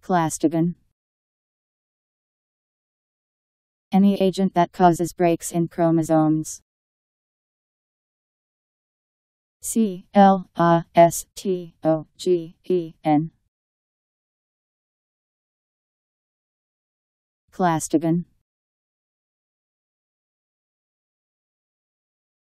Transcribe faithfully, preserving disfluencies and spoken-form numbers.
Clastogen. Any agent that causes breaks in chromosomes. C L A S T O G E N. Clastogen.